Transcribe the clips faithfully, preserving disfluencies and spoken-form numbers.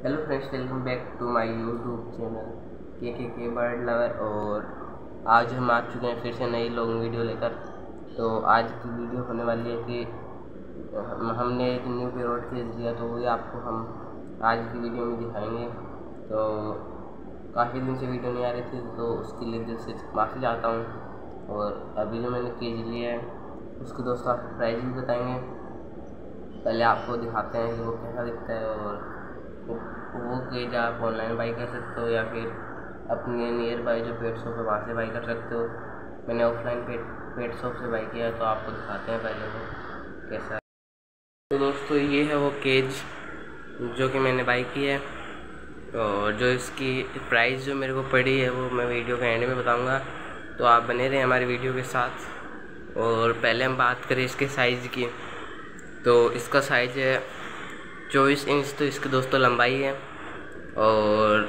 Hello friends, welcome back to my YouTube channel के के के बर्ड लवर। और आज हम आ चुके हैं फिर से नई लॉन्ग वीडियो लेकर। तो आज की वीडियो होने वाली है कि हम हमने एक न्यू पैरोट केज लिया, तो वही आपको हम आज की वीडियो में दिखाएंगे। तो काफ़ी दिन से वीडियो नहीं आ रही थी, तो उसके लिए दिल से माफ़ी चाहता हूँ। और अभी जो मैंने केज लिया है उसके दोस्तों आपको प्राइस भी बताएंगे। पहले आपको दिखाते हैं कि वो कैसा दिखता है, और वो केज आप ऑनलाइन बाई कर सकते हो या फिर अपने नियर बाई जो पेट शॉप है वहाँ से बाई कर सकते हो। मैंने ऑफलाइन पेट पेट शॉप से बाई किया है, तो आपको दिखाते हैं पहले वो कैसा है। तो दोस्तों ये है वो केज जो कि मैंने बाई की है, और जो इसकी प्राइस जो मेरे को पड़ी है वो मैं वीडियो के एंड में बताऊँगा, तो आप बने रहें हमारी वीडियो के साथ। और पहले हम बात करें इसके साइज़ की, तो इसका साइज़ है चौबीस इंच, तो इसकी दोस्तों लंबाई है, और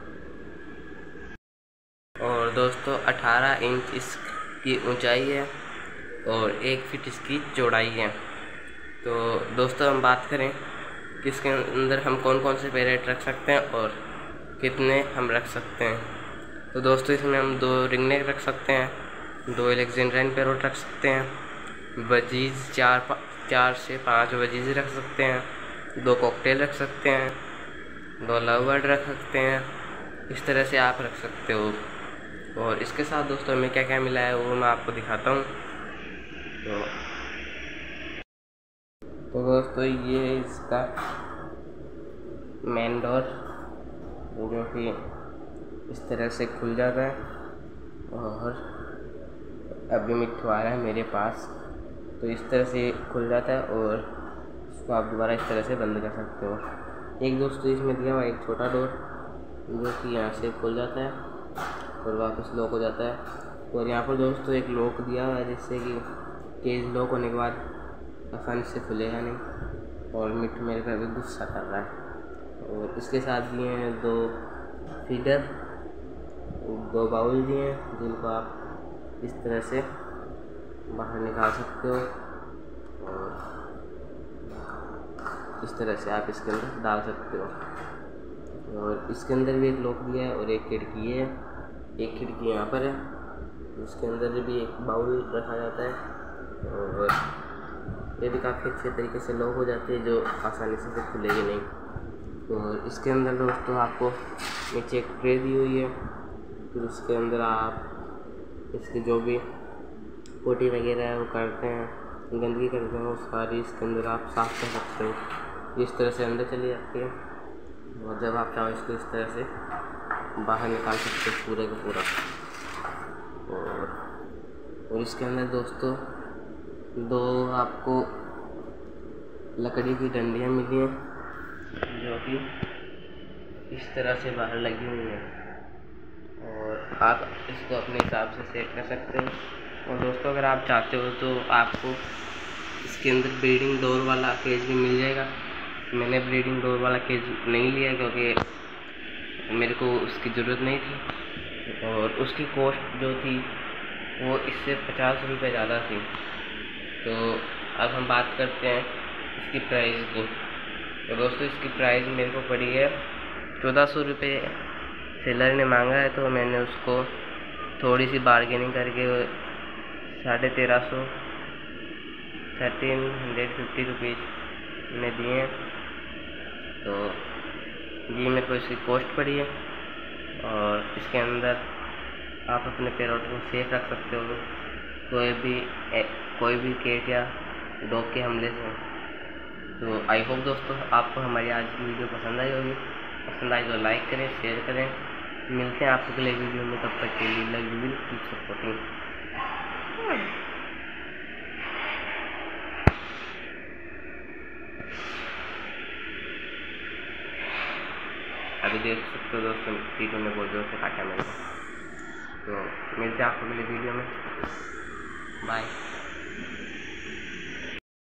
और दोस्तों अठारह इंच इसकी ऊंचाई है, और एक फीट इसकी चौड़ाई है। तो दोस्तों हम बात करें कि इसके अंदर हम कौन कौन से पैरेट रख सकते हैं और कितने हम रख सकते हैं। तो दोस्तों इसमें हम दो रिंगनेक रख सकते हैं, दो अलेक्जेंड्राइन पैरोट रख सकते हैं, वजीज चार चार से पाँच वजीज रख सकते हैं, दो कॉकटेल रख सकते हैं, दो लव बर्ड रख सकते हैं। इस तरह से आप रख सकते हो। और इसके साथ दोस्तों हमें क्या क्या मिला है वो मैं आपको दिखाता हूँ। तो तो दोस्तों ये है इसका मेन डोर, जो कि इस तरह से खुल जाता है, और अभी मिट्टू आ रहा है मेरे पास, तो इस तरह से खुल जाता है और इसको आप दोबारा इस तरह से बंद कर सकते हो। एक दोस्तों इसमें दिया हुआ एक छोटा डोर, जो कि यहाँ से खुल जाता है और वापस लॉक हो जाता है। और यहाँ पर दोस्तों एक लॉक दिया हुआ है, जिससे कि केज लॉक होने के बाद आसानी से खुलेगा नहीं। और मिट्टू मेरे पे अभी गुस्सा कर रहा है। और इसके साथ दिए हैं दो फीडर, दो बाउल दिए हैं, जिनको आप इस तरह से बाहर निकाल सकते हो, और इस तरह से आप इसके अंदर डाल सकते हो। और इसके अंदर भी एक लॉक दिया है, और एक खिड़की है, एक खिड़की यहाँ पर है, उसके अंदर भी एक बाउल रखा जाता है, और ये भी काफ़ी अच्छे तरीके से लॉक हो जाती है, जो आसानी से फिर खुलेगी नहीं। और इसके अंदर दोस्तों आपको नीचे एक ट्रे दी हुई है, फिर उसके अंदर आप इसके जो भी पोटी वगैरह है वो करते हैं, गंदगी करते हैं, वो सारी इसके अंदर आप साफ कर सकते हो। इस तरह से अंदर चली जाती है, और जब आप चाहो इसको इस तरह से बाहर निकाल सकते हो पूरे का पूरा। और और इसके अंदर दोस्तों दो आपको लकड़ी की डंडियाँ मिली हैं, जो कि इस तरह से बाहर लगी हुई हैं, और आप इसको अपने हिसाब से सेट कर सकते हो। और दोस्तों अगर आप चाहते हो तो आपको इसके अंदर ब्रीडिंग डोर वाला केज भी मिल जाएगा। मैंने ब्रीडिंग डोर वाला केज नहीं लिया, क्योंकि मेरे को उसकी ज़रूरत नहीं थी, और उसकी कॉस्ट जो थी वो इससे पचास रुपये ज़्यादा थी। तो अब हम बात करते हैं इसकी प्राइस की। तो दोस्तों इसकी प्राइस मेरे को पड़ी है चौदह सौ रुपये। सेलर ने मांगा है, तो मैंने उसको थोड़ी सी बार्गेनिंग करके साढ़े तेरह सौ थर्टीन हंड्रेड फिफ्टी रुपीज़ में दिए हैं। तो ये मेरे को इसकी कॉस्ट पड़ी है, और इसके अंदर आप अपने पैरोट को सेफ रख सकते हो कोई भी ए, कोई भी कैट या डॉग के हमले से। तो आई होप दोस्तों आपको हमारी आज की वीडियो पसंद आई होगी। पसंद आई तो लाइक करें, शेयर करें। मिलते हैं आपको अगले वीडियो में, तब तक के लिए love you, will keep supporting. अभी देख सकते हो दोस्तों टीटू ने बहुत जोर से काटा मेरे को। तो मिलते हैं आपको अगले वीडियो में, बाय।